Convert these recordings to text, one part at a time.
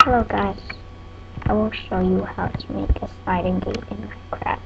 Hello guys, I will show you how to make a sliding gate in Minecraft.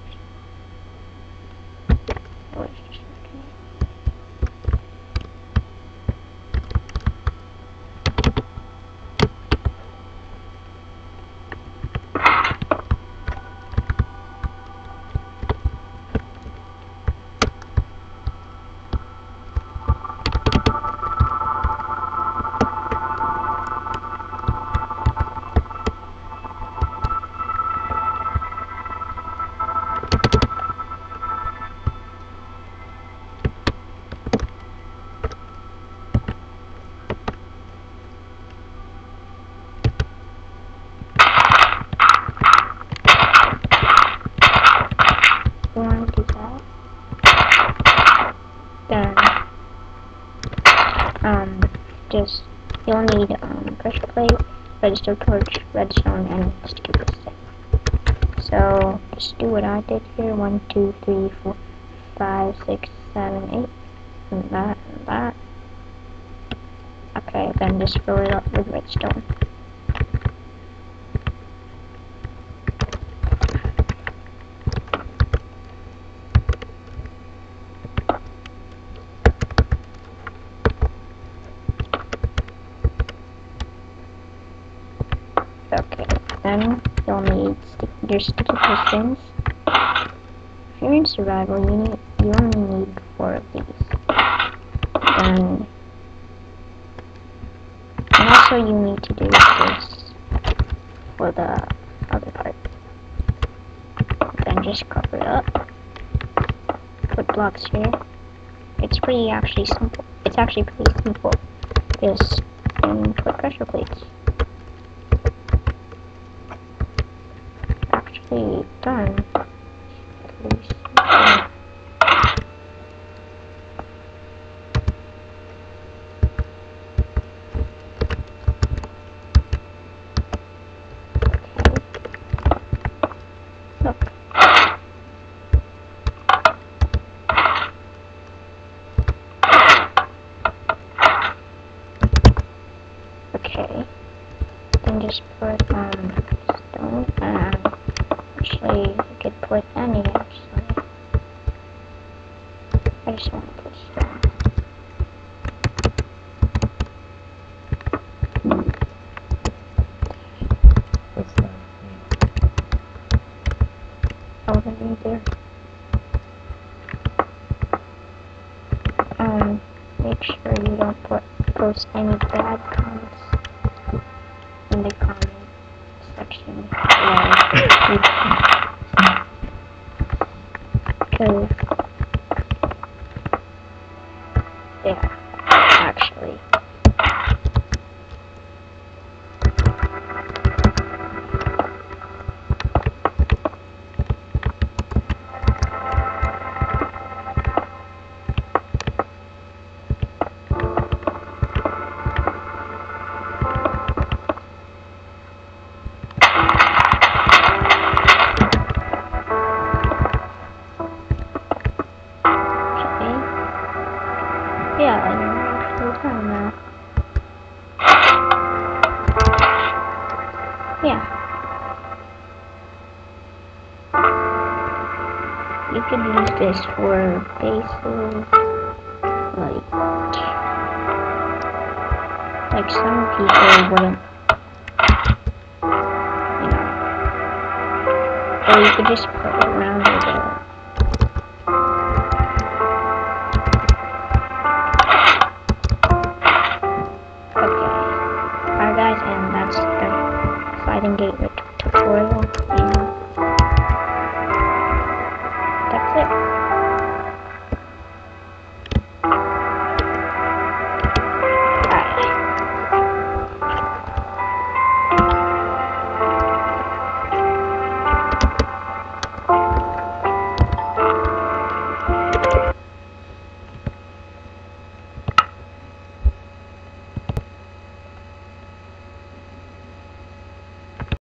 Want to do that? Then just you'll need pressure plate, register torch, redstone, and sticky stick. So just do what I did here. 1, 2, 3, 4, 5, 6, 7, 8, and that and that. Okay, then just fill it up with redstone. Okay, then you'll need your sticky pistons. If you're in survival, you only need 4 of these. And also you need to do this for the other part. Then just cover it up. Put blocks here. It's actually simple. It's actually pretty simple. Just put pressure plates. Actually done. Pretty simple. Look. Okay. Then just put stone and actually you could put any actually. I just want to put stone. What's that? Over there. Make sure you don't post any bad comments in the comment section because yeah, actually. Yeah, you're actually done now. Yeah. You could use this for bases, like some people wouldn't, you know, or you could just put it around